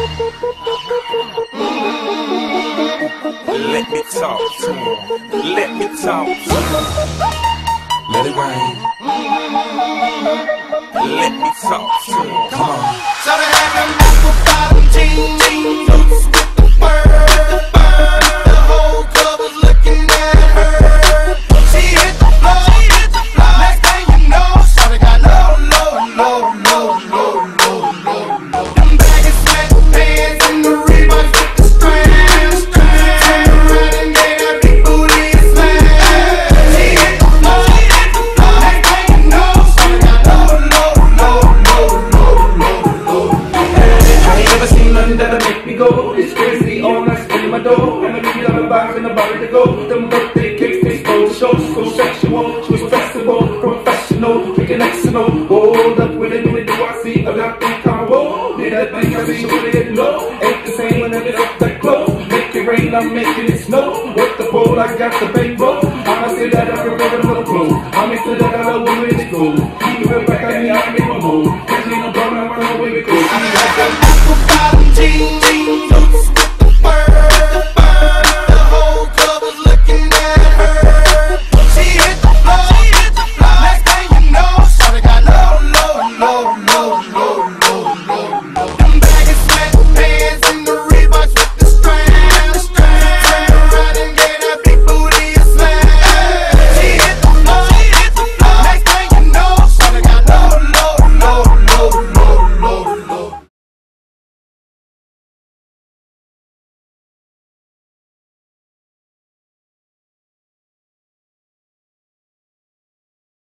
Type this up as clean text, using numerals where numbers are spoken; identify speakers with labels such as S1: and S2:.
S1: Let me talk to him. Let me talk to him. Let it rain. Let me talk to him. Come on.
S2: So they had them apple 15 notes with the bird. The whole club was looking at her. She hit the floor. Next thing you know, so they got low. Them baggy sweatpants and the Reeboks with the strands. Turned around and gave that big booty a smash. She hit the floor. Next thing you know, so they got low.
S3: I ain't never seen nothing that'll make me go. It's crazy, all night spinning my dough. And I need all the vibes and the body to go. Them birthday cakes, they stole the show. So sexual, she was festival, professional, picking excellent. Hold up with it, do I see? I got them combo. Did that thing I see, she put it low. Ain't the same when I get up that close. Make it rain, I'm making it snow. With the pole, I got the bankroll. I'ma say that I can rub it a little close. I'm into that, I love when it goes. Keep it back, I need to make a move.